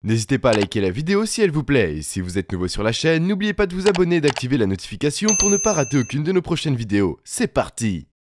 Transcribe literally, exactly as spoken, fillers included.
N'hésitez pas à liker la vidéo si elle vous plaît, et si vous êtes nouveau sur la chaîne, n'oubliez pas de vous abonner et d'activer la notification pour ne pas rater aucune de nos prochaines vidéos. C'est parti!